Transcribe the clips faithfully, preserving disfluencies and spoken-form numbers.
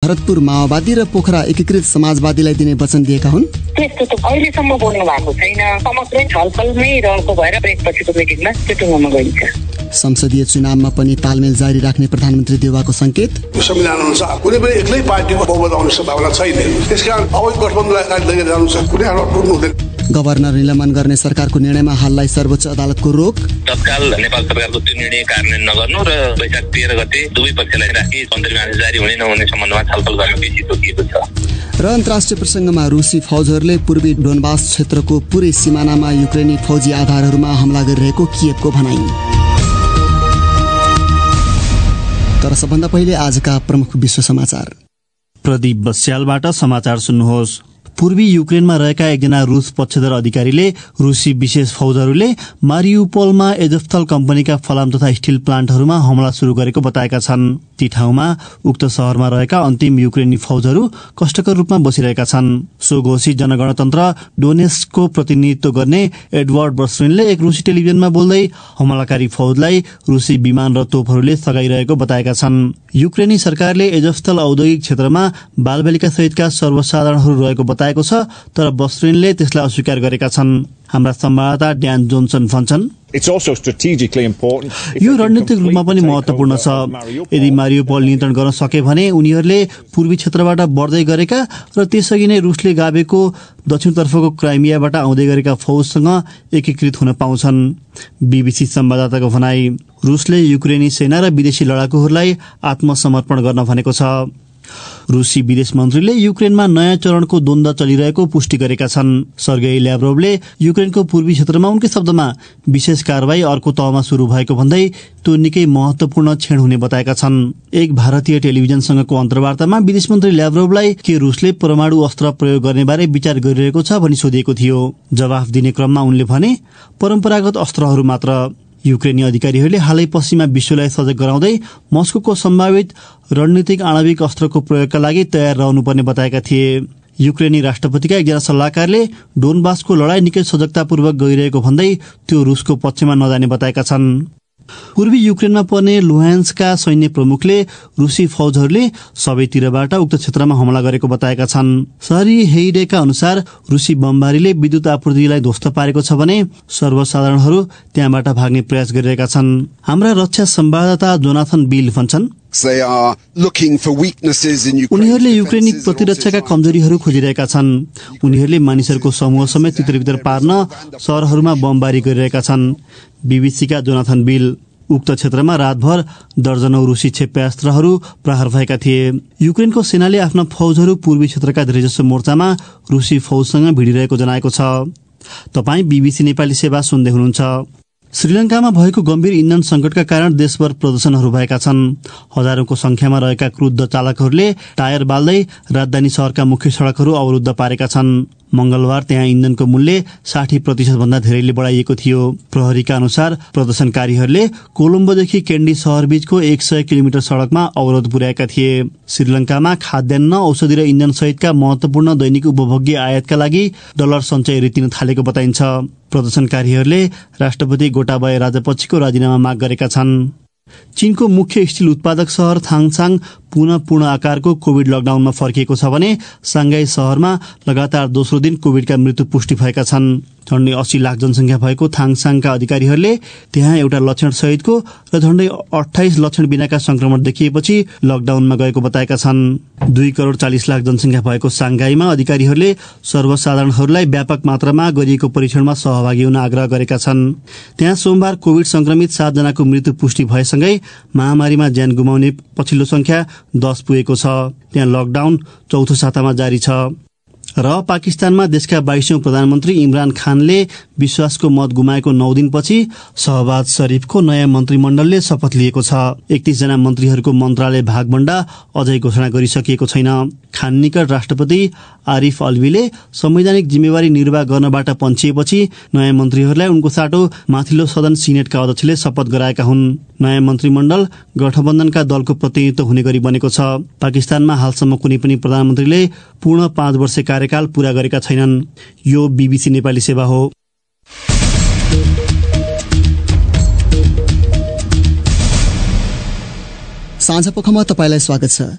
भरतपुर माओवादी र पोखरा एकीकृत समाजवादीलाई दिने वचन दिएका हुन्। त्यस्तो त अहिलेसम्म बोल्नु भएको छैन। समग्रै छलफलमै रहेको भएर ब्रेकपछिको मिटिङमा त्यो टुङ्गोमा गइन्छ। संसदीय चुनावमा पनि तालमेल जारी राख्ने प्रधानमन्त्री देउवाको संकेत। संविधान अनुसार कुनै पनि एक्लै पार्टीको बहुमत आउने सम्भावना छैन। त्यसकारण अब गठबन्धनलाई अगाडि लिएर जानु छ, कुनै हालमा टुट्नु हुँदैन। गभर्नर निलम्बन गर्ने सरकारको निर्णयमा हाललाई सर्वोच्च अदालतको रोक। तत्काल नेपाल सरकारको त्यो निर्णय कार्यान्वयन नगर्नु र वैशाख तेह्र गते दुवै पक्षलाई राखी मन्त्रीमाले जारी हुने नहुने सम्बन्धमा छलफल गर्न बेसी तोकिएको छ। र अन्तर्राष्ट्रिय प्रसङ्गमा रुसी फौजहरूले पूर्वी डोनबास क्षेत्रको पुरै सिमानामा युक्रेनी फौजी आधारहरूमा हमला गरिरहेको कियवको भनाइ। तर सबभन्दा पहिले आजका प्रमुख विश्व समाचार। प्रदीप बस्यालबाट समाचार सुन्नुहोस्। पूर्वी युक्रेनमा रहेका एकजना रूस पक्षधर अधिकारीले रूसी विशेष फौजहरूले मारियुपोलमा एजोफ्थल कम्पनीका फलाम तथा स्टिल प्लान्टहरूमा हमला शुरू गरेको बताएका छन्। ती ठाउँमा उक्त शहरमा रहेका अन्तिम युक्रेनी फौजहरू कष्टकर रूपमा बसिरहेका छन्। सो घोषित जनगणतन्त्र डोनेस्कको प्रतिनिधित्व गर्ने एडवर्ड बर्सविनले एक रूसी टेलिभिजनमा बोल्दै हमलाकारी फौजलाई रूसी विमान र तोपहरूले सघाइरहेको बताएका छन्। युक्रेनी सरकारले एजोफ्थल औद्योगिक क्षेत्रमा बालबालिका सहितका सर्वसाधारणहरू रहेको बताएको छ, तर बर्सविनले त्यसलाई अस्वीकार गरेका छन्। हाम्रा संवाददाता ड्यान जोन्सन भन्छन्, यो रणनीतिक रूपमा पनि महत्वपूर्ण छ। यदि मारियुपोल नियन्त्रण गर्न सके भने उनीहरूले पूर्वी क्षेत्रबाट बढ्दै गरेका र त्यसअघि नै रुसले गाभेको दक्षिणतर्फको क्राइमियाबाट आउँदै गरेका फौजसँग एकीकृत हुन पाउँछन्। बीबीसी संवाददाताको भनाई, रुसले युक्रेनी सेना र विदेशी लडाकुहरूलाई आत्मसमर्पण गर्न भनेको छ। रूसी विदेश मन्त्रीले युक्रेनमा नयाँ चरणको द्वन्द्व चलिरहेको पुष्टि गरेका छन्। सर्गेई ल्याभ्रोभले युक्रेनको पूर्वी क्षेत्रमा उनकै शब्दमा विशेष कारवाही अर्को तहमा शुरू भएको भन्दै त्यो निकै महत्वपूर्ण क्षण हुने बताएका छन्। एक भारतीय टेलिभिजनसँगको अन्तर्वार्तामा विदेश मन्त्री ल्याभ्रोभलाई के रुसले परमाणु अस्त्र प्रयोग गर्ने बारे विचार गरिरहेको छ भनी सोधिएको थियो। जवाफ दिने क्रममा उनले भने, परम्परागत अस्त्रहरू मात्र। युक्रेनी अधिकारीहरूले हालै पश्चिमा विश्वलाई सजग गराउँदै मस्कोको सम्भावित रणनीतिक आणविक अस्त्रको प्रयोगका लागि तयार रहनुपर्ने बताएका थिए। युक्रेनी राष्ट्रपतिका एकजना सल्लाहकारले डोनबासको लडाई निकै सजगतापूर्वक गइरहेको भन्दै त्यो रुसको पक्षमा नजाने बताएका छन्। पूर्वी युक्रेनमा पर्ने लुहान्स्कका सैन्य प्रमुखले रुसी फौजहरूले सबैतिरबाट उक्त क्षेत्रमा हमला गरेको बताएका छन्। शहरी हेइडेका अनुसार रुसी बमबारीले विद्युत आपूर्तिलाई ध्वस्त पारेको छ भने सर्वसाधारणहरू त्यहाँबाट भाग्ने प्रयास गरिरहेका छन्। हाम्रा रक्षा संवाददाता जोनाथन बिल भन्छन्, उनीहरूले युक्रेनी प्रतिरक्षाका कमजोरीहरू खोजिरहेका छन्। उनीहरूले मानिसहरूको समूह समेत तित्रबित्र पार्न शहरहरूमा बमबारी गरिरहेका छन्। बीबीसीका जोनाथन बिल, उक्त क्षेत्रमा रातभर दर्जनौं रुसी क्षेप्यास्त्रहरू प्रहार भएका थिए। युक्रेनको सेनाले आफ्ना फौजहरू पूर्वी क्षेत्रका धेरैजसो मोर्चामा रुसी फौजसँग भिडिरहेको जनाएको छ। तपाईँ बीबीसी नेपाली सेवा सुन्दै हुनुहुन्छ। श्रीलङ्कामा भएको गम्भीर इन्धन संकटका कारण देशभर प्रदर्शनहरू भएका छन्। हजारौंको संख्यामा रहेका क्रुद्ध चालकहरूले टायर बाल्दै राजधानी शहरका मुख्य सड़कहरू अवरुद्ध पारेका छन्। मंगलबार त्यहाँ इन्धनको मूल्य साठी प्रतिशत भन्दा धेरैले बढाइएको थियो। प्रहरीका अनुसार प्रदर्शनकारीहरूले कोलम्बोदेखि केन्डी शहर बीचको एक सय किलोमिटर सड़कमा अवरोध पुर्याएका थिए। श्रीलङ्कामा खाद्यान्न, औषधि र इन्धन सहितका महत्वपूर्ण दैनिक उपभोग्य आयातका लागि डलर सञ्चय रितिन थालेको बताइन्छ। प्रदर्शनकारीहरूले राष्ट्रपति गोटाबाया राजपक्षीको राजीनामा माग गरेका छन्। चीनको मुख्य स्टिल उत्पादक शहर थाङसाङ पुनः पूर्ण आकारको कोभिड लकडाउनमा फर्किएको छ भने साङ्घाई शहरमा लगातार दोस्रो दिन कोभिडका मृत्यु पुष्टि भएका छन्। झण्डै अस्सी लाख जनसङ्ख्या भएको थाङसाङका अधिकारीहरूले त्यहाँ एउटा लक्षण सहितको र झण्डै अठाइस लक्षण बिनाका संक्रमण देखिएपछि लकडाउनमा गएको बताएका छन्। दुई करोड़ चालिस लाख जनसङ्ख्या भएको साङ्घाईमा अधिकारीहरूले सर्वसाधारणहरूलाई व्यापक मात्रामा गरिएको परीक्षणमा सहभागी हुन आग्रह गरेका छन्। त्यहाँ सोमबार कोभिड संक्रमित सात जनाको मृत्यु पुष्टि भएसँगै महामारीमा ज्यान गुमाउने पछिल्लो संख्या दस पुगेको छ। त्यहाँ लकडाउन चौथो सातामा जारी छ। र पाकिस्तानमा देशका बाइसौं प्रधानमन्त्री इमरान खानले विश्वासको मत गुमाएको नौ दिनपछि शहबाज शरीफको नयाँ मन्त्रीमण्डलले शपथ लिएको छ। एकतीस जना मन्त्रीहरूको मन्त्रालय भागभण्डा अझै घोषणा गरिसकिएको छैन। खान निकट राष्ट्रपति आरिफ अल्वीले संवैधानिक जिम्मेवारी निर्वाह गर्नबाट पन्छिएपछि नयाँ मन्त्रीहरूलाई उनको साटो माथिल्लो सदन सिनेटका अध्यक्षले शपथ गराएका हुन्। नयाँ मन्त्रीमण्डल गठबन्धनका दलको प्रतिनिधित्व हुने गरी बनेको छ। पाकिस्तानमा हालसम्म कुनै पनि प्रधानमन्त्रीले पूर्ण पाँच वर्ष कार्यकाल पूरा गरेका छैनन्। यो बीबीसी नेपाली सेवा हो। साँझ पखमा तपाईलाई स्वागत छ।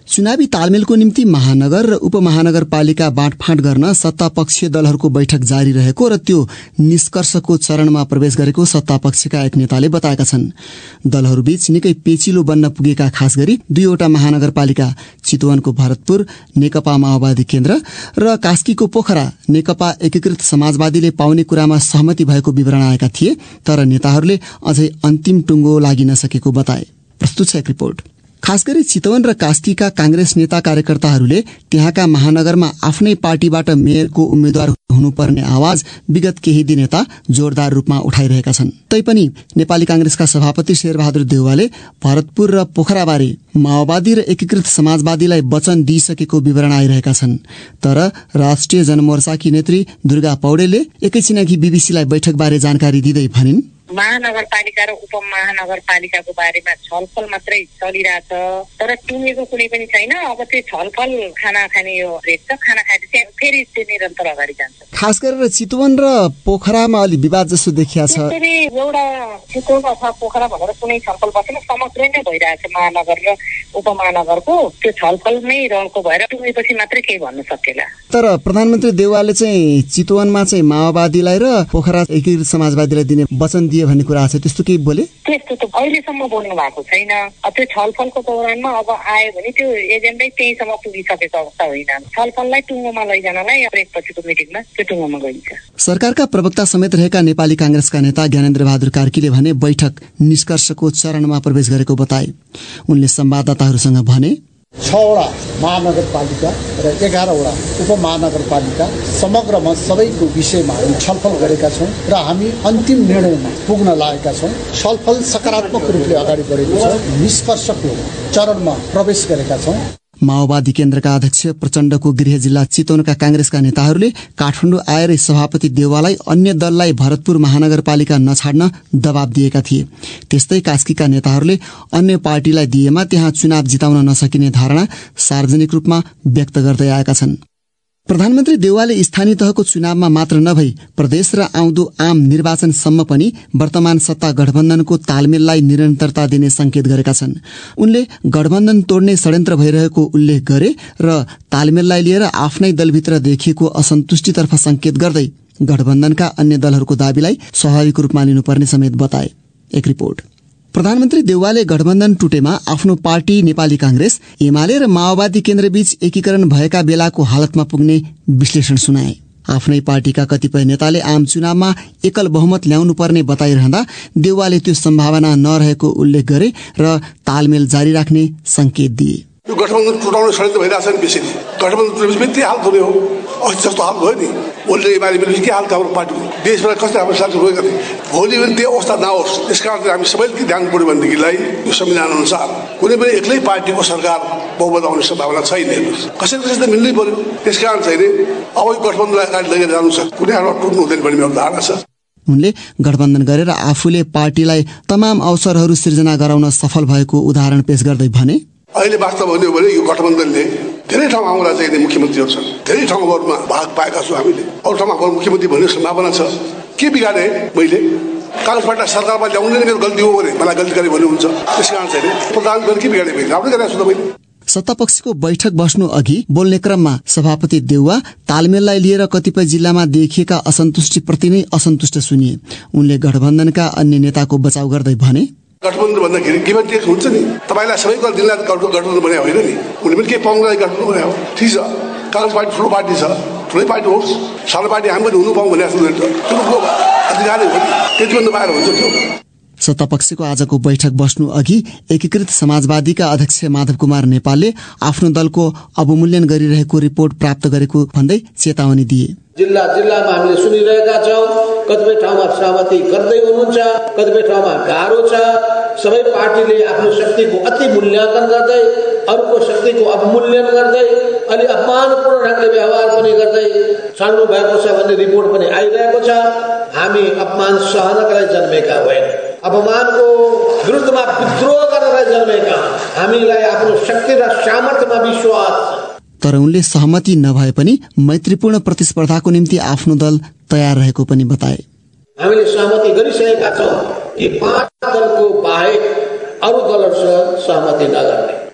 चुनावी तालमेलको निम्ति महानगर र उपमहानगरपालिका बाँडफाँड गर्न सत्तापक्षीय दलहरूको बैठक जारी रहेको र त्यो निष्कर्षको चरणमा प्रवेश गरेको सत्तापक्षका एक नेताले बताएका छन्। दलहरूबीच निकै पेचिलो बन्न पुगेका खास गरी दुईवटा महानगरपालिका चितवनको भरतपुर नेकपा माओवादी केन्द्र र कास्कीको पोखरा नेकपा एकीकृत समाजवादीले पाउने कुरामा सहमति भएको विवरण आएका थिए, तर नेताहरूले अझै अन्तिम टुङ्गो लागि नसकेको बताए। प्रस्तुत छ एक रिपोर्ट। खास गरी चितवन र कास्कीका कांग्रेस नेता कार्यकर्ताहरूले त्यहाँका महानगरमा आफ्नै पार्टीबाट मेयरको उम्मेद्वार हुनुपर्ने आवाज विगत केही दिन यता जोरदार रूपमा उठाइरहेका छन्। तैपनि नेपाली कांग्रेसका सभापति शेरबहादुर देउवाले भरतपुर र पोखराबारे माओवादी र एकीकृत समाजवादीलाई वचन दिइसकेको विवरण आइरहेका छन्। तर राष्ट्रिय जनमोर्चाकी नेत्री दुर्गा पौडेलले एकैछिनअघि बीबीसीलाई बैठकबारे जानकारी दिँदै भनिन्, महानगरपालिका र उपमहानगरपालिकाको बारेमा छलफल मात्रै चलिरहेछ, तर टुङ्गेको कुनै पनि छैन। अब त्यो छलफल खाना खाने यो रेट छ, खाना खाएपछि फेरि त्यो निरन्तर अगाडि जान्छ। खास गरेर चितवन र पोखरामा अलि विवाद जस्तो देखिया छ। एउटा चितवन अथवा पोखरा भनेर कुनै छलफल बसेन, समग्रै नै भइरहेछ महानगर र उपमहानगरको। त्यो छलफलमै रहेको भएर टुङ्गेपछि मात्रै केही भन्न सकेला। तर प्रधानमन्त्री देउवाले चाहिँ चितवनमा चाहिँ माओवादीलाई र पोखरा एकीकृत समाजवादीलाई दिने वचन दिए भन्ने कुरा छ, त्यस्तो केही बोले? त्यस्तो त अहिलेसम्म बोल्नु भएको छैन। त्यो छलफलको दौरानमा अब आयो भने त्यो एजेन्डै त्यहीसम्म पुगिसकेको अवस्था होइन। छलफललाई टुङ्गोमा लैजानलाई एकपछिको मिटिङमा त्यो टुङ्गोमा गइन्छ। सरकारका प्रवक्ता समेत रहेका नेपाली कांग्रेसका नेता ज्ञानेन्द्र बहादुर कार्कीले भने बैठक निष्कर्षको चरणमा प्रवेश गरेको बताए। उनले संवाददाताहरूसँग भने, छवटा महानगरपालिका र एघारवटा उपमहानगरपालिका समग्रमा सबैको विषयमा हामी छलफल गरेका छौँ र हामी अन्तिम निर्णयमा पुग्न लागेका छौँ। छलफल सकारात्मक रूपले अगाडि बढेको छ, निष्कर्षको चरणमा प्रवेश गरेका छौँ। माओवादी केन्द्रका अध्यक्ष प्रचण्डको गृह जिल्ला चितवनका कांग्रेसका नेताहरूले काठमाडौँ आएर सभापति देउवालाई अन्य दललाई भरतपुर महानगरपालिका नछाड्न दबाब दिएका थिए। त्यस्तै कास्कीका नेताहरूले अन्य पार्टीलाई दिएमा त्यहाँ चुनाव जिताउन नसकिने धारणा सार्वजनिक रूपमा व्यक्त गर्दै आएका छन्। प्रधानमन्त्री देउवाले स्थानीय तहको चुनावमा मात्र नभई प्रदेश र आउँदो आम निर्वाचनसम्म पनि वर्तमान सत्ता गठबन्धनको तालमेललाई निरन्तरता दिने संकेत गरेका छन्। उनले गठबन्धन तोड्ने षड्यन्त्र भइरहेको उल्लेख गरे र तालमेललाई लिएर आफ्नै दलभित्र देखिएको असन्तुष्टितर्फ संकेत गर्दै गठबन्धनका अन्य दलहरूको दाबीलाई स्वाभाविक रूपमा लिनुपर्ने समेत बताए। एक रिपोर्ट। प्रधानमन्त्री देउवाले गठबन्धन टुटेमा आफ्नो पार्टी नेपाली कांग्रेस, एमाले र माओवादी केन्द्रबीच एकीकरण भएका बेलाको हालतमा पुग्ने विश्लेषण सुनाए। आफ्नै पार्टीका कतिपय नेताले आम चुनावमा एकल बहुमत ल्याउनु पर्ने बताइरहँदा देउवाले त्यो सम्भावना नरहेको उल्लेख गरे र तालमेल जारी राख्ने संकेत दिए। यो गठबन्धन टुटाउने षड्यन्त्र भइरहेछ नि बेसी। गठबन्धन टुटेपछि त्यही हाल हुने हो। अस्ति जस्तो हाल भयो नि, ओल्डे एमाले मिलेपछि के हाल थियो हाम्रो पार्टीको, देशबाट कस्तो हाम्रो साथ गएको थिए। भोलि पनि त्यो अवस्था नहोस्, त्यसकारण हामी सबैले के ध्यान पऱ्यो भनेदेखिलाई यो संविधान अनुसार कुनै पनि एक्लै पार्टीको सरकार बहुमत आउने सम्भावना छैन। कसै कसै त मिल्नै पर्यो। त्यसकारण चाहिँ अब यो गठबन्धनलाई अगाडि लगेर जानु छ, कुनै हालमा टुट्नु हुँदैन भन्ने मेरो धारणा छ। उनले गठबन्धन गरेर आफूले पार्टीलाई तमाम अवसरहरू सिर्जना गराउन सफल भएको उदाहरण पेश गर्दै भने, अहिले वास्तव हुने हो भने यो गठबन्धनले धेरै ठाउँमा आउँदा चाहिँ मुख्यमन्त्रीहरू छन्, धेरै ठाउँहरूमा भाग पाएका छौँ हामीले। अरू ठाउँमा मुख्यमन्त्री भन्ने सम्भावना छ। के बिगारे मैले काङ्ग्रेसबाट सरकारमा ल्याउने मेरो गल्ती हो भने मलाई गल्ती गरे भन्ने हुन्छ। त्यस कारण चाहिँ प्रधानमन्त्री के बिगारे मैले राम्रै गरेको छु त मैले। सत्तापक्षको बैठक बस्नु अघि बोल्ने क्रममा सभापति देउवा तालमेललाई लिएर कतिपय जिल्लामा देखिएका असन्तुष्टिप्रति नै असन्तुष्ट सुनिए। उनले गठबन्धनका अन्य नेताको बचाउ गर्दै भने, गठबन्धन भन्दाखेरि गिभ एन्ड टेक हुन्छ नि। तपाईँलाई सबैको दिनलाई गठबन्धन बनायो होइन नि, उनले पनि के पाउनुलाई गठबन्धन बनायो। ठिक छ, काङ्ग्रेस पार्टी ठुलो पार्टी छ, ठुलै पार्टी होस्, सानो पार्टी हामी पनि हुनु पाउँ भने जस्तो ठुलो अधिकारी हो नि, त्यति भन्नु पाएर हुन्छ त्यो। सत्तापक्षको आजको बैठक बस्नु अघि एकीकृत समाजवादीका अध्यक्ष माधव कुमार नेपालले आफ्नो दलको अवमूल्यन गरिरहेको रिपोर्ट प्राप्त गरेको भन्दै चेतावनी दिए। जिल्ला जिल्लामा हामीले सुनिरहेका छौँ, कतिपय ठाउँमा सहमति गर्दै हुनुहुन्छ, कतिपय ठाउँमा गाह्रो छ। सबै पार्टीले आफ्नो शक्तिको अति मूल्याङ्कन गर्दै, अरूको शक्तिको अवमूल्यन गर्दै, अलि अपमानपूर्ण ढङ्गले व्यवहार पनि गर्दै छाड्नु भएको छ भन्ने रिपोर्ट पनि आइरहेको छ। हामी अपमान सहनका लागि जन्मेका होइन, अपमानको विरुद्धमा विद्रोह गरेर जन्मेका। हामीलाई आफ्नो शक्ति र सामर्थ्यमा विश्वास छ। तर उनले सहमति नभए पनि मैत्रीपूर्ण प्रतिस्पर्धाको निम्ति आफ्नो दल तयार रहेको पनि बताए। हामीले सहमति गरिसकेका छौँ कि पाँच दलको बाहेक अरू दलहरूसँग सहमति नगर्ने।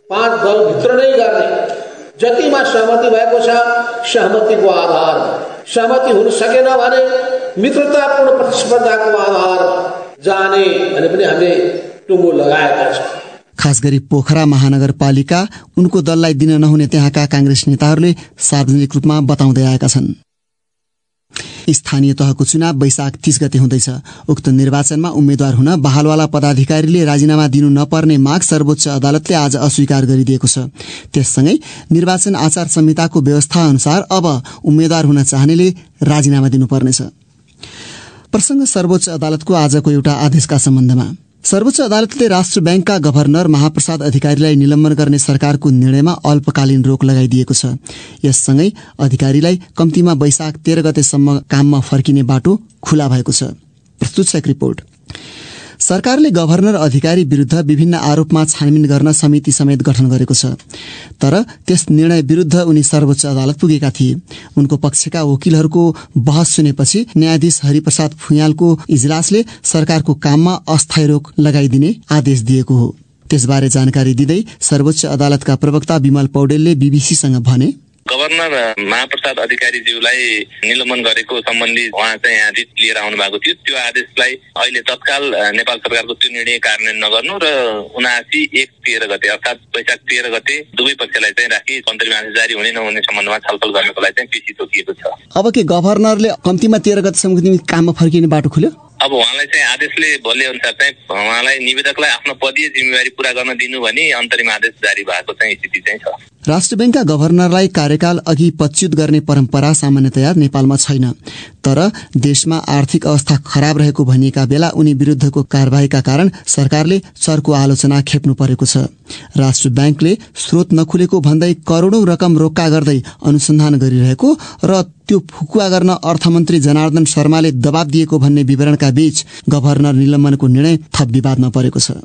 पाँच दलभित्र नै गर्ने जतिमा सहमति भएको छ सहमतिको आधारमा, सहमति हुन सकेन भने मित्रतापूर्ण प्रतिस्पर्धाको आधारमा जाने भने पनि हामीले टुङ्गो लगाएका छौँ। खास गरी पोखरा महानगरपालिका उनको दललाई दिन नहुने त्यहाँका कांग्रेस नेताहरूले सार्वजनिक रूपमा बताउँदै आएका छन्। स्थानीय तहको चुनाव वैशाख तीस गते हुँदैछ। उक्त निर्वाचनमा उम्मेद्वार हुन बहालवाला पदाधिकारीले राजीनामा दिनु नपर्ने माग सर्वोच्च अदालतले आज अस्वीकार गरिदिएको छ। त्यससँगै निर्वाचन आचार संहिताको व्यवस्था अनुसार अब उम्मेद्वार हुन चाहनेले राजीनामा दिनुपर्नेछ। प्रसंग सर्वोच्च अदालतको आजको एउटा आदेशका सम्बन्धमा। सर्वोच्च अदालतले राष्ट्र बैंकका गभर्नर महाप्रसाद अधिकारीलाई निलम्बन गर्ने सरकारको निर्णयमा अल्पकालीन रोक लगाइदिएको छ। यससँगै अधिकारीलाई कम्तीमा वैशाख तेह्र गतेसम्म काममा फर्किने बाटो खुला भएको छ। प्रस्तुत छ एक रिपोर्ट। सरकारले गभर्नर अधिकारी विरुद्ध विभिन्न आरोपमा छानबिन गर्न समिति समेत गठन गरेको छ। तर त्यस निर्णय विरुद्ध उनी सर्वोच्च अदालत पुगेका थिए। उनको पक्षका वकिलहरूको बहस सुनेपछि न्यायाधीश हरिप्रसाद फुयालको इजलासले सरकारको काममा अस्थायी रोक लगाइदिने आदेश दिएको हो। त्यसबारे जानकारी दिँदै सर्वोच्च अदालतका प्रवक्ता विमल पौडेलले बीबीसीसँग भने, गभर्नर महाप्रसाद अधिकारीज्यूलाई निलम्बन गरेको सम्बन्धी उहाँ चाहिँ यहाँ रिट लिएर आउनु भएको थियो। त्यो आदेशलाई अहिले तत्काल नेपाल सरकारको त्यो निर्णय कार्यान्वयन नगर्नु र उनासी एक तेह्र गते अर्थात वैशाख तेह्र गते दुवै पक्षलाई चाहिँ राखी अन्तरिम आदेश जारी हुने नहुने सम्बन्धमा छलफल गर्नको लागि चाहिँ पेशी तोकिएको छ। अब के गभर्नरले कम्तीमा तेह्र गतेसम्म काममा फर्किने बाटो खोल्यो? अब उहाँलाई चाहिँ आदेशले बोले अनुसार चाहिँ उहाँलाई निवेदकलाई आफ्नो पदीय जिम्मेवारी पूरा गर्न दिनु भनी अन्तरिम आदेश जारी भएको चाहिँ स्थिति चाहिँ छ। राष्ट्र बैंकका गभर्नरलाई कार्यकाल अघि पदच्युत गर्ने परम्परा सामान्यतया नेपालमा छैन। तर देशमा आर्थिक अवस्था खराब रहेको भनिएका बेला उनी विरुद्धको कारबाहीका कारण सरकारले चर्को आलोचना खेप्नु परेको छ। राष्ट्र बैंकले स्रोत नखुलेको भन्दै करोडौं रकम रोक्का गर्दै अनुसन्धान गरिरहेको र त्यो फुकुवा गर्न अर्थमन्त्री जनार्दन शर्माले दबाब दिएको भन्ने विवरणका बीच गभर्नर निलम्बनको निर्णय थप विवादमा परेको छ।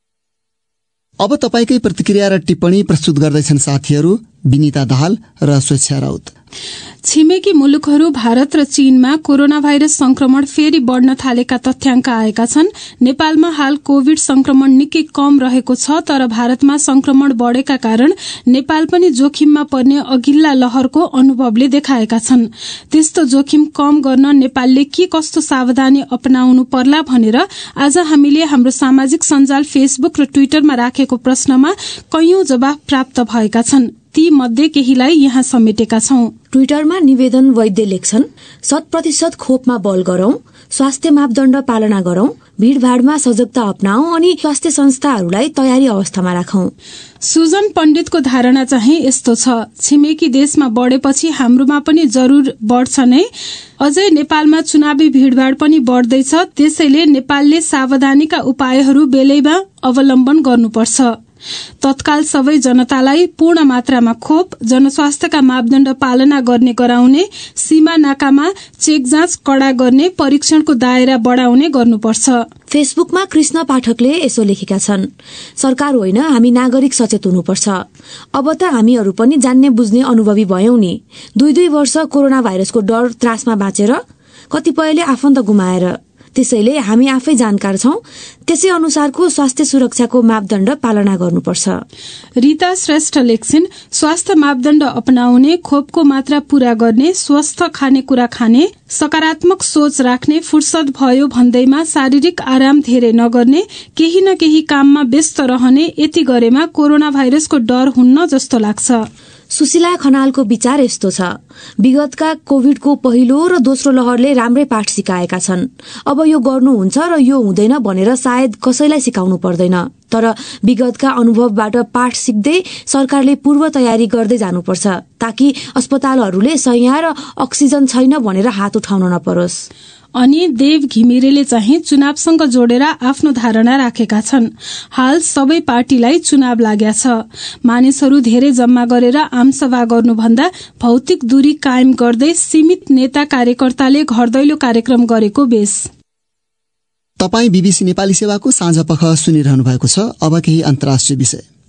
अब तपाईकै प्रतिक्रिया र टिप्पणी प्रस्तुत गर्दैछन् साथीहरू विनिता दाहाल र स्वेच्छा राउत। छिमेकी मुलुकहरू भारत र चीनमा कोरोना भाइरस संक्रमण फेरि बढ़न थालेका तथ्याङ्क आएका छन्। नेपालमा हाल कोविड संक्रमण निकै कम रहेको छ, तर भारतमा संक्रमण बढ़ेका कारण नेपाल पनि जोखिममा पर्ने अघिल्ला लहरको अनुभवले देखाएका छन्। त्यस्तो जोखिम कम गर्न नेपालले के कस्तो सावधानी अपनाउनु पर्ला भनेर आज हामीले हाम्रो सामाजिक सञ्जाल फेसबुक र ट्विटरमा राखेको प्रश्नमा कैयौं जवाफ प्राप्त भएका छन्। ती मध्ये केहीलाई यहाँ समेटेका छौं। ट्विटरमा निवेदन वैद्य लेख्छन्, शत प्रतिशत खोपमा बल गरौं, स्वास्थ्य मापदण्ड पालना गरौं, भीड़भाड़मा सजगता अपनाऊ अनि स्वास्थ्य संस्थाहरूलाई तयारी अवस्थामा राखौं। सुजन पण्डितको धारणा चाहिँ यस्तो छ, छिमेकी देशमा बढेपछि हाम्रोमा पनि जरूर बढ्छ नै। अझै नेपालमा चुनावी भीड़भाड़ पनि बढ्दैछ, त्यसैले नेपालले सावधानीका उपायहरू बेलैमा अवलम्बन गर्नुपर्छ। तत्काल सबै जनतालाई पूर्ण मात्रामा खोप, जनस्वास्थ्यका मापदण्ड पालना गर्ने गराउने, सीमा नाकामा चेक जाँच कड़ा गर्ने, परीक्षणको दायरा बढ़ाउने गर्नुपर्छ। फेसबुकमा कृष्ण पाठकले यसो लेखेका छन्, सरकार होइन हामी नागरिक सचेत हुनुपर्छ। अब त हामीहरू पनि जान्ने बुझ्ने अनुभवी भयौं नि। दुई दुई वर्ष कोरोना भाइरसको डर त्रासमा बाँचेर कतिपयले आफन्त गुमाएर। त्यसैले हामी आफै जानकार छौं, त्यसै अनुसारको स्वास्थ्य सुरक्षाको मापदण्ड पालना गर्नुपर्छ। रीता श्रेष्ठ लेख्छिन्, स्वास्थ्य मापदण्ड अपनाउने, खोपको मात्रा पूरा गर्ने, स्वस्थ खानेकुरा खाने, सकारात्मक सोच राख्ने, फुर्सद भयो भन्दैमा शारीरिक आराम धेरै नगर्ने, केही न केही काममा व्यस्त रहने, यति गरेमा कोरोना भाइरसको डर हुन्न जस्तो लाग्छ। सुशीला खनालको विचार यस्तो छ, विगतका कोविडको पहिलो र दोस्रो लहरले राम्रै पाठ सिकाएका छन्। अब यो गर्नुहुन्छ र यो हुँदैन भनेर सायद कसैलाई सिकाउनु पर्दैन, तर विगतका अनुभवबाट पाठ सिक्दै सरकारले पूर्व तयारी गर्दै जानुपर्छ, ताकि अस्पतालहरूले शैय्या र अक्सिजन छैन भनेर हात उठाउन नपरोस्। अनि देव घिमिरेले चाहिँ चुनावसँग जोडेर आफ्नो धारणा राखेका छन्। हाल सबै पार्टीलाई चुनाव लाग्या छ। मानिसहरू धेरै जम्मा गरेर आमसभा गर्नुभन्दा भौतिक दूरी कायम गर्दै सीमित नेता कार्यकर्ताले घर दैलो कार्यक्रम गरेको बेस। तपाई बीबीसी नेपाली सेवाको साँझ पख सुनिरहनु भएको छ। अब केही अन्तर्राष्ट्रिय विषय।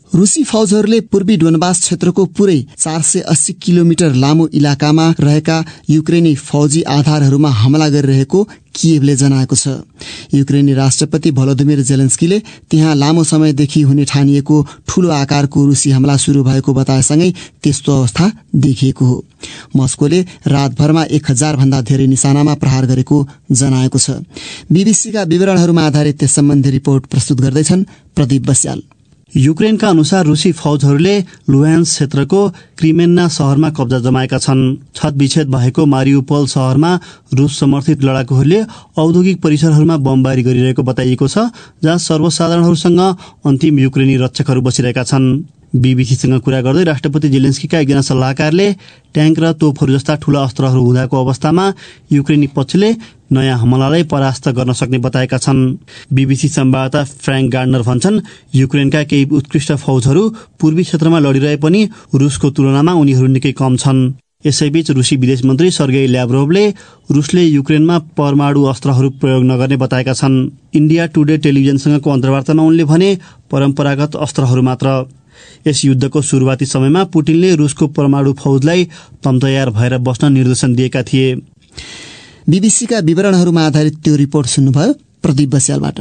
रुसी फौजहरूले पूर्वी डोनबास क्षेत्रको पुरै चार सय अस्सी किलोमिटर लामो इलाकामा रहेका युक्रेनी फौजी आधारहरूमा हमला गरिरहेको किएभले जनाएको छ। युक्रेनी राष्ट्रपति भलोदिमिर जेलेन्स्कीले त्यहाँ लामो समयदेखि हुने ठानिएको ठूलो आकारको रुसी हमला शुरू भएको बताएसँगै त्यस्तो अवस्था देखिएको हो। मस्कोले रातभरमा एक हजार भन्दा धेरै निशानामा प्रहार गरेको जनाएको छ। बीबीसीका विवरणहरूमा आधारित त्यस सम्बन्धी रिपोर्ट प्रस्तुत गर्दैछन् प्रदीप बस्याल। युक्रेनका अनुसार रुसी फौजहरूले लुहान्स्क क्षेत्रको क्रिमेन्ना शहरमा कब्जा जमाएका छन्। छतविच्छेद भएको मारिउपोल शहरमा रुस समर्थित लडाकुहरूले औद्योगिक परिसरहरूमा बमबारी गरिरहेको बताइएको छ, जहाँ सर्वसाधारणहरूसँग अन्तिम युक्रेनी रक्षकहरू बसिरहेका छन्। बीबीसीसँग कुरा गर्दै राष्ट्रपति जेलेन्स्कीका एकजना सल्लाहकारले ट्याङ्क र तोपहरू जस्ता ठूला अस्त्रहरू हुँदाको अवस्थामा युक्रेनी पक्षले नयाँ हमलालाई परास्त गर्न सक्ने बताएका छन्। बीबीसी संवाददाता फ्र्याङ्क गार्डनर भन्छन्, युक्रेनका केही उत्कृष्ट फौजहरू पूर्वी क्षेत्रमा लडिरहे पनि रुसको तुलनामा उनीहरू निकै कम छन्। यसैबीच रुसी विदेश मन्त्री सर्गेई ल्याभ्रोभले रुसले युक्रेनमा परमाणु अस्त्रहरू प्रयोग नगर्ने बताएका छन्। इन्डिया टुडे टेलिभिजनसँगको अन्तर्वार्तामा उनले भने, परम्परागत अस्त्रहरू मात्र। यस युद्धको सुरुवाती समयमा पुटिनले रुसको परमाणु फौजलाई तम्तयार भएर बस्न निर्देशन दिएका थिए। बीबीसीका विवरणहरूमा आधारित त्यो रिपोर्ट सुन्नुभयो प्रदीप बस्यालबाट।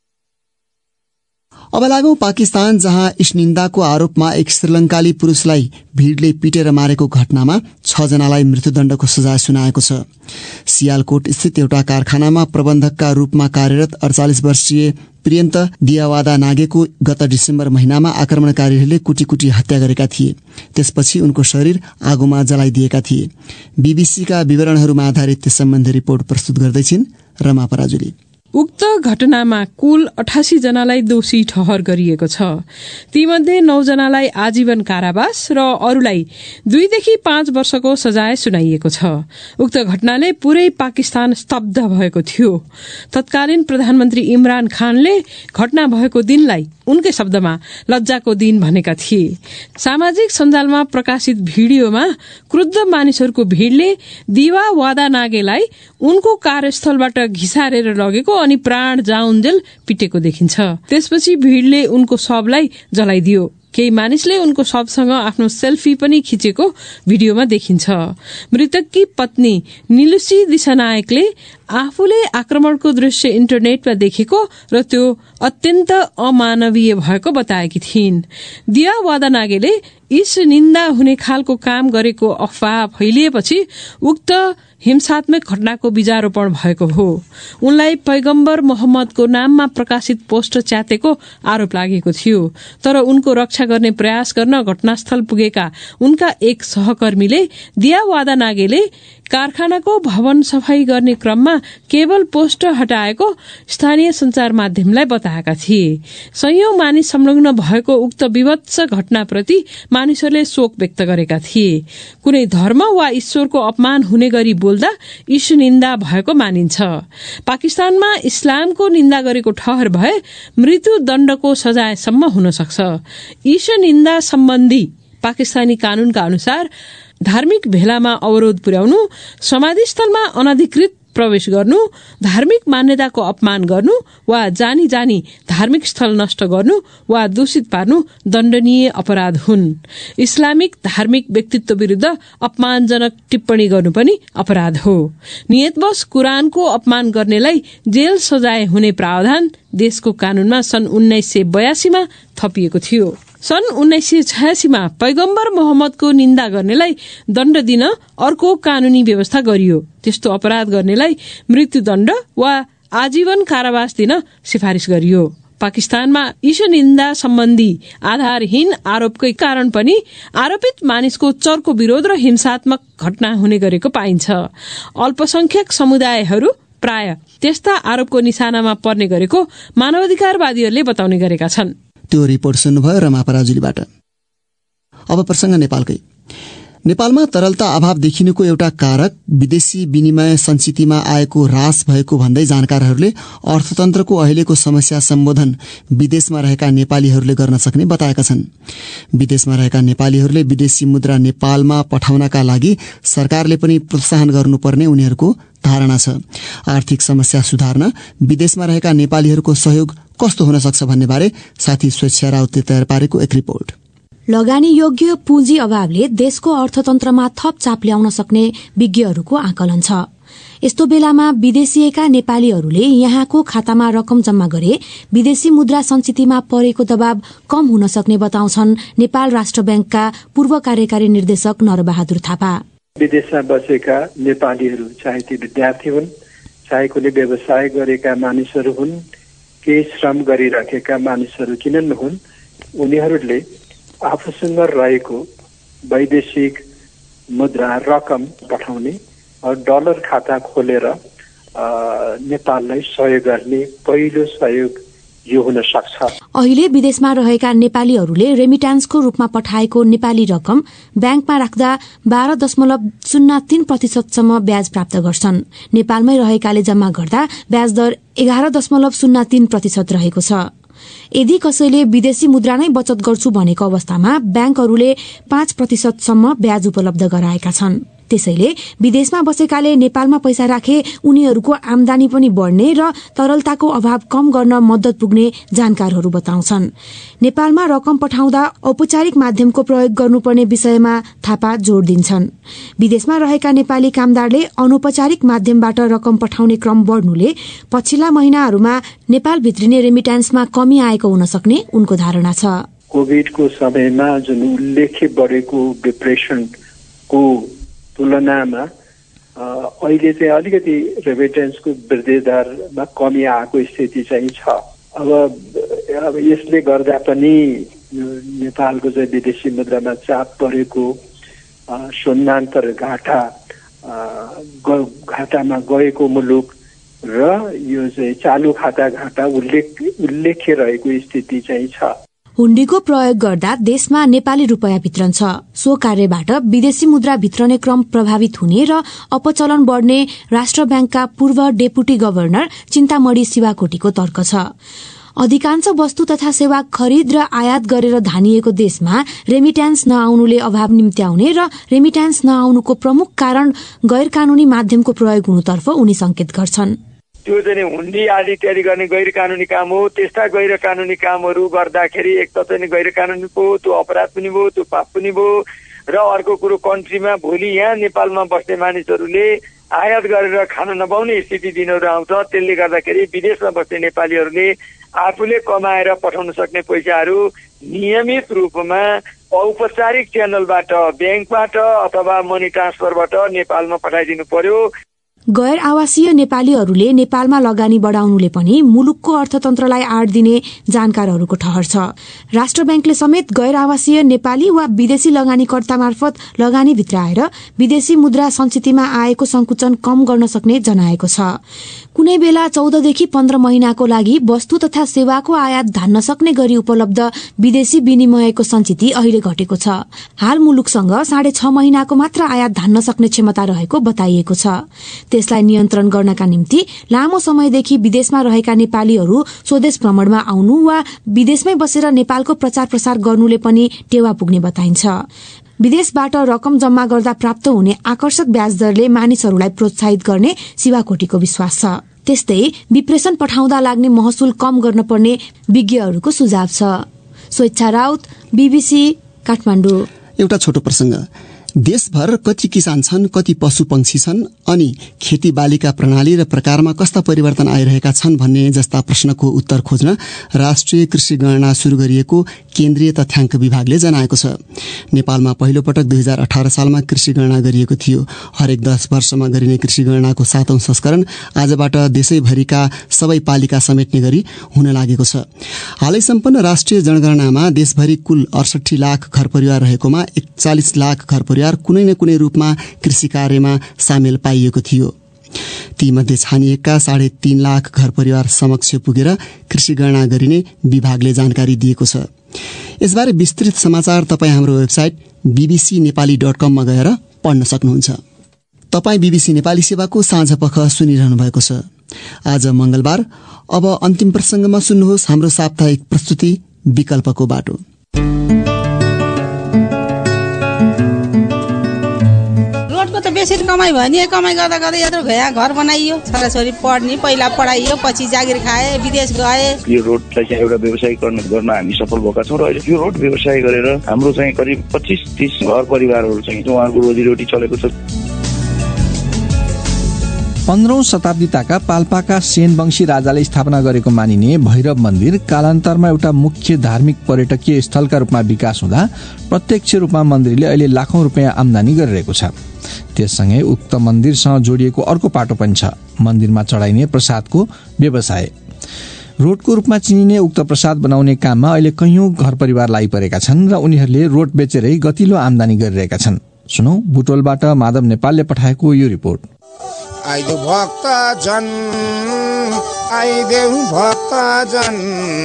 अब लागौं पाकिस्तान, जहाँ इशनिन्दाको आरोपमा एक श्रीलङ्काली पुरुषलाई भीड़ले पिटेर मारेको घटनामा छ जनालाई मृत्युदण्डको सजाय सुनाएको छ। सियालकोट स्थित एउटा कारखानामा प्रबन्धकका रूपमा कार्यरत अडचालिस वर्षीय प्रियन्त दियावादा नागेको गत डिसेम्बर महिनामा आक्रमणकारीहरूले कुटी कुटी हत्या गरेका थिए। त्यसपछि उनको शरीर आगोमा जलाइदिएका थिए। बीबीसीका विवरणहरूमा आधारित त्यस सम्बन्धी रिपोर्ट प्रस्तुत गर्दैछिन् रमा पराजुली। उक्त घटनामा कुल अठासी जनालाई दोषी ठहर गरिएको छ। तीमध्ये नौ जनालाई आजीवन कारावास र अरूलाई दुईदेखि पाँच वर्षको सजाय सुनाइएको छ। उक्त घटनाले पूरै पाकिस्तान स्तब्ध भएको थियो। तत्कालीन प्रधानमन्त्री इमरान खानले घटना भएको दिनलाई उनकै शब्दमा लज्जाको दिन भनेका थिए। सामाजिक सञ्जालमा प्रकाशित भिडियोमा क्रुद्ध मानिसहरूको भीड़ले दिवा वादा नागेलाई उनको कार्यस्थलबाट घिसारेर लगेको अनि प्राण जाउन्जेल पिटेको देखिन्छ। त्यसपछि भीड़ले उनको शवलाई जलाइदियो। केही मानिसले उनको शवसँग आफ्नो सेल्फी पनि खिचेको भिडियोमा देखिन्छ। मृतककी पत्नी निलुसी दिशानायकले आफूले आक्रमणको दृश्य इन्टरनेटमा देखेको र त्यो अत्यन्त अमानवीय भएको बताएकी थिइन्। दिया वादानागेले इस निन्दा हुने खालको काम गरेको अफवाह फैलिएपछि उक्त हिंसात्मक घटनाको बीजारोपण भएको हो। उनलाई पैगम्बर मोहम्मदको नाममा प्रकाशित पोस्टर च्यातेको आरोप लागेको थियो। तर उनको रक्षा गर्ने प्रयास गर्न घटनास्थल पुगेका उनका एक सहकर्मीले दिया वादानागेले कारखानाको भवन सफाई गर्ने क्रममा केवल पोस्टर हटाएको स्थानीय संचार माध्यमलाई बताएका थिए। सयौं मानिस संलग्न भएको उक्त विभत्स घटनाप्रति मानिसहरूले शोक व्यक्त गरेका थिए। कुनै धर्म वा ईश्वरको अपमान हुने गरी बोल्दा ईश निन्दा भएको मानिन्छ। पाकिस्तानमा इस्लामको निन्दा गरेको ठहर भए मृत्यु दण्डको सजायसम्म हुन सक्छ। ईश निन्दा सम्बन्धी पाकिस्तानी कानूनका अनुसार धार्मिक भेलामा अवरोध पुर्याउनु, समाधिस्थलमा अनधिकृत प्रवेश गर्नु, धार्मिक मान्यताको अपमान गर्नु वा जानी जानी धार्मिक स्थल नष्ट गर्नु वा दूषित पार्नु दण्डनीय अपराध हुन्। इस्लामिक धार्मिक व्यक्तित्व विरूद्ध अपमानजनक टिप्पणी गर्नु पनि अपराध हो। नियतवश कुरानको अपमान गर्नेलाई जेल सजाय हुने प्रावधान देशको कानूनमा सन् उन्नाइस सय बयासीमा थपिएको थियो। सन् उन्नाइस सय छयासीमा पैगम्बर मोहम्मदको निन्दा गर्नेलाई दण्ड दिन अर्को कानूनी व्यवस्था गरियो। त्यस्तो अपराध गर्नेलाई मृत्युदण्ड वा आजीवन कारावास दिन सिफारिस गरियो। पाकिस्तानमा ईश निन्दा सम्बन्धी आधारहीन आरोपकै कारण पनि आरोपित मानिसको चर्को विरोध र हिंसात्मक घटना हुने गरेको पाइन्छ। अल्पसंख्यक समुदायहरू प्राय त्यस्ता आरोपको निशानामा पर्ने गरेको मानवाधिकारवादीहरूले बताउने गरेका छन्। त्यो रिपोर्ट सुन्नुभयो रमा पराजुलीबाट। अब प्रसंग नेपालकै। नेपालमा तरलता अभाव देखिनुको एउटा कारक विदेशी विनिमय संचितिमा आएको ह्रास भएको भन्दै जानकारहरूले अर्थतन्त्रको अहिलेको समस्या सम्बोधन विदेशमा रहेका नेपालीहरूले गर्न सक्ने बताएका छन्। विदेशमा रहेका नेपालीहरूले विदेशी मुद्रा नेपालमा पठाउनका लागि सरकारले पनि प्रोत्साहन गर्नुपर्ने उनीहरूको धारणा छ। आर्थिक समस्या सुधार्न विदेशमा रहेका नेपालीहरूको सहयोग कस्तो हुन सक्छ भन्ने बारे साथी स्वेच्छा राउतले तयार पारेको एक रिपोर्ट। लगानी योग्य पुँजी अभावले देशको अर्थतन्त्रमा थप चाप ल्याउन सक्ने विज्ञहरूको आकलन छ। यस्तो बेलामा विदेशिएका नेपालीहरूले यहाँको खातामा रकम जम्मा गरे विदेशी मुद्रा संचितिमा परेको दबाव कम हुन सक्ने बताउँछन् नेपाल राष्ट्र बैंकका पूर्व कार्यकारी निर्देशक नरबहादुर थापा। विदेशमा बसेका नेपालीहरू चाहे ती विद्यार्थी हुन्, चाहे कुनै व्यवसाय गरेका मानिसहरू हुन्, केही श्रम गरिराखेका मानिसहरू किन नहुन्, उनीहरूले आफूसँग रहेको वैदेशिक मुद्रा रकम पठाउने और डलर खाता खोलेर नेपाललाई सहयोग गर्ने पहिलो सहयोग यो हुन सक्छ। अहिले विदेशमा रहेका नेपालीहरूले रेमिटान्सको रूपमा पठाएको नेपाली रकम ब्याङ्कमा राख्दा बाह्र दशमलव शून्य तीन प्रतिशतसम्म ब्याज प्राप्त गर्छन्। नेपालमै रहेकाले जम्मा गर्दा ब्याज दर एघार दशमलव शून्य तीन प्रतिशत रहेको छ। यदि कसैले विदेशी मुद्रा नै बचत गर्छु भनेको अवस्थामा ब्याङ्कहरूले पाँच प्रतिशतसम्म ब्याज उपलब्ध गराएका छन्। त्यसैले विदेशमा बसेकाले नेपालमा पैसा राखे उनीहरूको आमदानी पनि बढ्ने र तरलताको अभाव कम गर्न मद्दत पुग्ने जानकारहरू बताउँछन्। नेपालमा रकम पठाउँदा औपचारिक माध्यमको प्रयोग गर्नुपर्ने विषयमा थापा जोड़ दिन्छन्। विदेशमा रहेका नेपाली कामदारले अनौपचारिक माध्यमबाट रकम पठाउने क्रम बढ्नुले पछिल्ला महिनाहरूमा नेपाल भित्रिने रेमिटान्समा कमी आएको हुन सक्ने उनको धारणा छ। कोभिडको समयमा जुन उल्लेख्य बढेको डिप्रेसनको तुलनामा अहिले चाहिँ अलिकति रेमिटेन्सको वृद्धि दरमा कमी आएको स्थिति चाहिँ छ। अब अब यसले गर्दा पनि नेपालको चाहिँ विदेशी मुद्रामा चाप परेको शून्यान्तर घाटा घाटामा गएको मुलुक र यो चाहिँ चालु खाता घाटा उल्लेख उल्लेख्य रहेको स्थिति चाहिँ छ। हुण्डीको प्रयोग गर्दा देशमा नेपाली रूपैयाँ भित्रन्छ। सो कार्यबाट विदेशी मुद्रा भित्रने क्रम प्रभावित हुने र अपचलन बढ़ने राष्ट्र बैंकका पूर्व डेपुटी गभर्नर चिन्तामणी शिवाकोटीको तर्क छ। अधिकांश वस्तु तथा सेवा खरिद र आयात गरेर धानिएको देशमा रेमिट्यान्स नआउनुले अभाव निम्त्याउने र रेमिट्यान्स नआउनुको प्रमुख कारण गैर कानूनी माध्यमको प्रयोग हुनुतर्फ उनी संकेत गर्छन्। त्यो चाहिँ हुन्डी आदि इत्यादि गर्ने गैर कानूनी काम हो। त्यस्ता गैर कानूनी कामहरू गर्दाखेरि एक त चाहिँ गैर कानूनी पो, त्यो अपराध पनि भयो, त्यो पाप पनि भयो। र अर्को कुरो कन्ट्रीमा भोलि यहाँ नेपालमा बस्ने मानिसहरूले आयात गरेर खान नपाउने स्थिति दिनहरू आउँछ। त्यसले गर्दाखेरि विदेशमा बस्ने नेपालीहरूले आफूले कमाएर पठाउन सक्ने पैसाहरू नियमित रूपमा औपचारिक च्यानलबाट ब्याङ्कबाट अथवा मनी ट्रान्सफरबाट नेपालमा पठाइदिनु पर्यो। गैर आवासीय नेपालीहरूले नेपालमा लगानी बढ़ाउनुले पनि मुलुकको अर्थतन्त्रलाई आड दिने जानकारहरूको ठहर छ। राष्ट्र बैंकले समेत गैर आवासीय नेपाली वा विदेशी लगानीकर्ता मार्फत लगानी भित्र आएर विदेशी मुद्रा संचितिमा आएको संकुचन कम गर्न सक्ने जनाएको छ। कुनै बेला चौधदेखि पन्ध्र महिनाको लागि वस्तु तथा सेवाको आयात धान्न सक्ने गरी उपलब्ध विदेशी विनिमयको संचिति अहिले घटेको छ। हाल मुलुकसँग साढे छ महिनाको मात्र आयात धान्न सक्ने क्षमता रहेको बताइएको छ। त्यसलाई नियन्त्रण गर्नका निम्ति लामो समयदेखि विदेशमा रहेका नेपालीहरू स्वदेश भ्रमणमा आउनु वा विदेशमै बसेर नेपालको प्रचार प्रसार गर्नुले पनि टेवा पुग्ने बताइन्छ। विदेशबाट रकम जम्मा गर्दा प्राप्त हुने आकर्षक ब्याज दरले मानिसहरूलाई प्रोत्साहित गर्ने शिवाकोटीको विश्वास छ। त्यस्तै विप्रेषण पठाउँदा लाग्ने महसुल कम गर्न पर्ने विज्ञहरूको सुझाव छ। स्वेच्छा राउत, बीबीसी काठमाडौँ। एउटा छोटो प्रसंग। देशभर कति किसान छन्, कति पशु पंक्षी छन् अनि खेती बालीका प्रणाली र प्रकारमा कस्ता परिवर्तन आइरहेका छन् भन्ने जस्ता प्रश्नको उत्तर खोज्न राष्ट्रिय कृषि गणना शुरू गरिएको केन्द्रीय तथ्याङ्क विभागले जनाएको छ। नेपालमा पहिलो पटक दुई हजार अठार सालमा कृषि गणना गरिएको थियो। हरेक दस वर्षमा गरिने कृषि गणनाको सातौं संस्करण आजबाट देशैभरिका सबै पालिका समेट्ने गरी हुन लागेको छ। हालै सम्पन्न राष्ट्रिय जनगणनामा देशभरि कुल अडसठी लाख घर परिवार रहेकोमा एकचालिस लाख घर परिवार कुनै न कुनै रूपमा कृषि कार्यमा सामेल पाइएको थियो। तीमध्ये छानिएका साढे तीन लाख घर परिवार समक्ष पुगेर कृषि गणना गरिने विभागले जानकारी दिएको छ। यसबारे विस्तृत समाचार तपाईँ हाम्रो वेबसाइट बीबीसी नेपाली डट कममा गएर पढ्न सक्नुहुन्छ। तपाईँ बीबीसी नेपाली सेवाको साँझ पख सुनिरहनु भएको छ। आज मंगलबार। अब अन्तिम प्रसंगमा सुन्नुहोस् हाम्रो साप्ताहिक प्रस्तुति विकल्पको बाटो। रोडको त बेसी कमाइ भयो नि, कमाइ गर्दा गर्दै यत्रो भया घर बनाइयो, छोराछोरी पढ्ने, पहिला पढाइयो, पछि जागिर खाए, विदेश गए। यो रोडलाई चाहिँ एउटा व्यवसायीकरण गर्न हामी सफल भएका छौँ र अहिले यो रोड व्यवसाय गरेर हाम्रो चाहिँ करिब पच्चीस तीस घर परिवारहरू चाहिँ उहाँको रोजीरोटी चलेको छ। पन्ध्रौं शताब्दीताका पाल्पाका सेनवंशी राजाले स्थापना गरेको मानिने भैरव मन्दिर कालान्तरमा एउटा मुख्य धार्मिक पर्यटकीय स्थलका रूपमा विकास हुँदा प्रत्यक्ष रूपमा मन्दिरले अहिले लाखौं रुपियाँ आमदानी गरिरहेको छ। त्यससँगै उक्त मन्दिरसँग जोडिएको अर्को पाटो पनि छ, मन्दिरमा चढाइने प्रसादको व्यवसाय। रोडको रूपमा चिनिने उक्त प्रसाद बनाउने काममा अहिले कैयौं घर परिवार लागिपरेका छन् र उनीहरूले रोड बेचेरै गतिलो आमदानी गरिरहेका छन्। सुनौ बुटोलबाट माधव नेपालले पठाएको यो रिपोर्ट। आइदेऊ भक्त जन, आइदेऊ भक्त जन,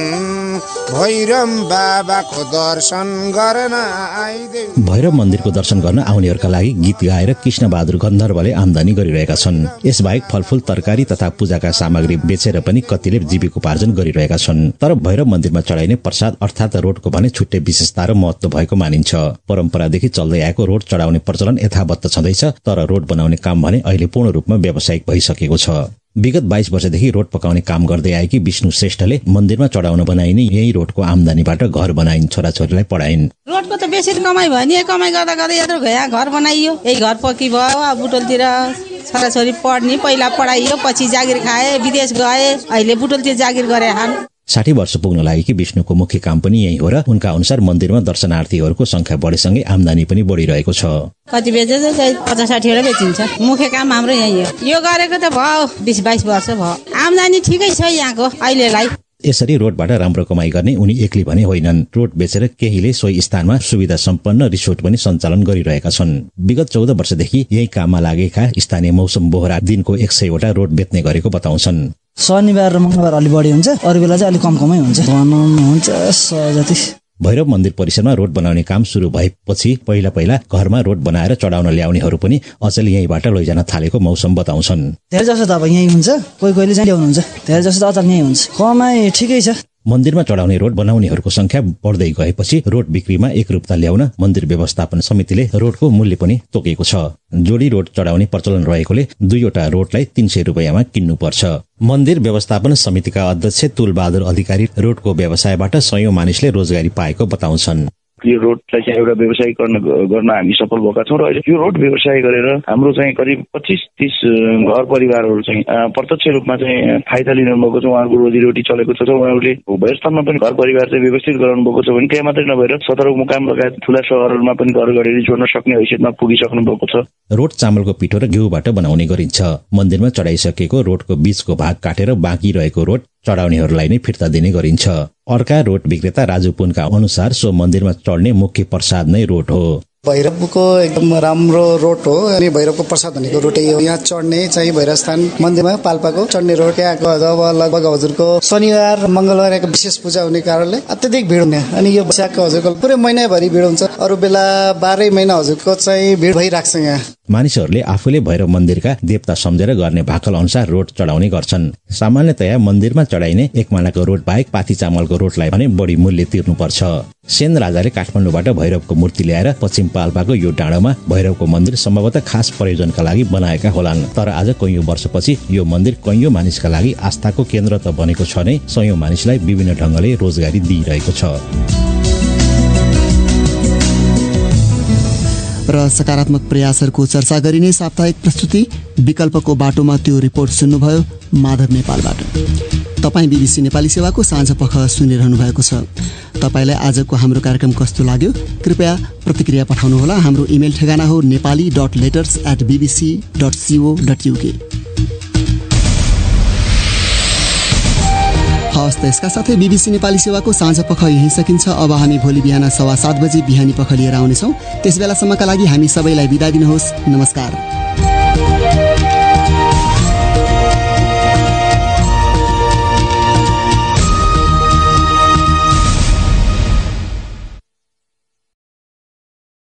भैरव बाबाको दर्शन गर्न आइदेऊ। भैरव मन्दिरको दर्शन गर्न आउनेहरूका लागि गीत गाएर कृष्ण बहादुर गन्धर्वले आमदानी गरिरहेका छन्। यसबाहेक फलफूल तरकारी तथा पूजाका सामग्री बेचेर पनि कतिले जीविकोपार्जन गरिरहेका छन्। तर भैरव मन्दिरमा चढाइने प्रसाद अर्थात रोडको भने छुट्टै विशेषता र महत्व भएको मानिन्छ। परम्परादेखि चल्दै आएको रोड चढाउने प्रचलन यथावत छँदैछ, तर रोड बनाउने काम भने अहिले पूर्ण रूपमा व्यावसायिक भइसकेको छ। विगत बाइस वर्षदेखि रोड पकाउने काम गर्दै आएकी विष्णु श्रेष्ठले मन्दिरमा चढाउन बनाइने यही रोडको आमदानीबाट घर बनाइन्, छोराछोरीलाई पढाइन्। रोडको त बेसी कमाइ भयो नि, कमाइ गर्दा गर्दै यत्रो भया घर बनाइयो, यही घर पक्की भयो, बुटोलतिर छोराछोरी पढ्ने, पहिला पढाइयो, पछि जागिर खाए, विदेश गए, अहिले बुटोलतिर जागिर गरे हाल। साठी वर्ष पुग्न लागेकी विष्णुको मुख्य काम पनि यही हो र उनका अनुसार मन्दिरमा दर्शनार्थीहरूको संख्या बढेसँगै आमदानी पनि बढिरहेको छ। कति बेच्छ? पचास साठीवटा बेचिन्छ। मुख्य काम हाम्रो यही हो। यो गरेको त भयो बिस बाइस वर्ष भयो, आमदानी ठिकै छ यहाँको अहिलेलाई। यसरी रोडबाट राम्रो कमाई गर्ने उनी एक्लै भने होइनन्। रोड बेचेर केहीले सोही स्थानमा सुविधा सम्पन्न रिसोर्ट पनि सञ्चालन गरिरहेका छन्। विगत चौध वर्षदेखि यही काममा लागेका स्थानीय मौसम बोहरा दिनको एक सयवटा रोड बेच्ने गरेको बताउँछन्। शनिबार र मंगलबार अलि बढी हुन्छ, अरू बेला चाहिँ अलिक कम कमै हुन्छ। हुन्छ जति भैरव मन्दिर परिसरमा रोड बनाउने काम सुरु भएपछि पहिला पहिला घरमा रोड बनाएर चढाउन ल्याउनेहरू पनि अचेल यहीँबाट लैजान थालेको मौसम बताउँछन्। धेरै जसो त अब यही हुन्छ, कोही कोहीले चाहिँ ल्याउनुहुन्छ, धेरै जसो त अचेल यही हुन्छ। कमाइ ठिकै छ। मन्दिरमा चढाउने रोड बनाउनेहरूको संख्या बढ्दै गएपछि रोड बिक्रीमा एकरूपता ल्याउन मन्दिर व्यवस्थापन समितिले रोडको मूल्य पनि तोकेको छ। जोडी रोड चढाउने प्रचलन रहेकोले दुईवटा रोडलाई तीन सय रुपियाँमा किन्नुपर्छ। मन्दिर व्यवस्थापन समितिका अध्यक्ष तुलबहादुर अधिकारी रोडको व्यवसायबाट सयौं मानिसले रोजगारी पाएको बताउँछन्। यो रोडलाई चाहिँ एउटा व्यवसायीकरण गर्न हामी सफल भएका छौँ र अहिले यो रोड व्यवसाय गरेर हाम्रो चाहिँ करिब पच्चीस तीस घर परिवारहरू चाहिँ प्रत्यक्ष रूपमा चाहिँ फाइदा लिनु भएको छ। उहाँको रोजीरोटी चलेको छ। उहाँहरूले भैरस्थानमा पनि घर परिवार चाहिँ व्यवस्थित गराउनु भएको छ भने त्यहाँ मात्रै नभएर सदरमुकाम लगायत ठुला सहरहरूमा पनि घर गरेर जोड्न सक्ने हैसियतमा पुगिसक्नु भएको छ। रोड चामलको पिठो र घिउबाट बनाउने गरिन्छ। मन्दिरमा चढाइसकेको रोडको बीचको भाग काटेर बाँकी रहेको रोड चढाउनेहरूलाई नै फिर्ता दिने गरिन्छ। अर्का रोड विक्रेता राजु पुनका अनुसार सो मन्दिरमा चढ्ने मुख्य प्रसाद नै रोड हो। भैरवको एकदम राम्रो रोड हो अनि भैरवको प्रसाद भनेको रोटै हो। यहाँ चढ्ने चाहिँ भैरवस्थान मन्दिरमा पाल्पाको चढ्ने रोड। यहाँको अब लगभग हजुरको शनिबार मंगलबार एक विशेष पूजा हुने कारणले अत्यधिक भिड हुने अनि यो वैशाखको हजुरको पुरै महिनाभरि भिड हुन्छ। अरू बेला बाह्रै महिना हजुरको चाहिँ भिड भइराख्छ। यहाँ मानिसहरूले आफूले भैरव मन्दिरका देवता सम्झेर गर्ने भाकल अनुसार रोड चढाउने गर्छन्। सामान्यतया मन्दिरमा चढाइने एक मालाको रोड बाहेक पाथी चामलको रोडलाई भने बढी मूल्य तिर्नुपर्छ। सेन राजाले काठमाडौँबाट भैरवको मूर्ति ल्याएर पश्चिम पाल्पाको यो डाँडोमा भैरवको मन्दिर सम्भवतः खास प्रयोजनका लागि बनाएका होलान्। तर आज कैयौं वर्षपछि यो मन्दिर कैयौं मानिसका लागि आस्थाको केन्द्र त बनेको छ नै, सयौं मानिसलाई विभिन्न ढंगले रोजगारी दिइरहेको छ। र सकारात्मक प्रयासहरूको चर्चा गरिने साप्ताहिक प्रस्तुति विकल्पको बाटोमा त्यो रिपोर्ट सुन्नुभयो माधव नेपालबाट। तपाईँ बीबीसी नेपाली सेवाको साँझ पख सुनिरहनु भएको छ। तपाईँलाई आजको हाम्रो कार्यक्रम कस्तो लाग्यो कृपया प्रतिक्रिया पठाउनुहोला। हाम्रो इमेल ठेगाना हो Nepali dot letters at BBC dot co dot UK. हवस् त यसका साथै बीबीसी नेपाली सेवाको साँझ पख यही सकिन्छ। अब हामी भोलि बिहान सवा सात बजे बिहानी पख लिएर आउनेछौँ। त्यस बेलासम्मका लागि हामी सबैलाई बिदा दिनुहोस्। नमस्कार।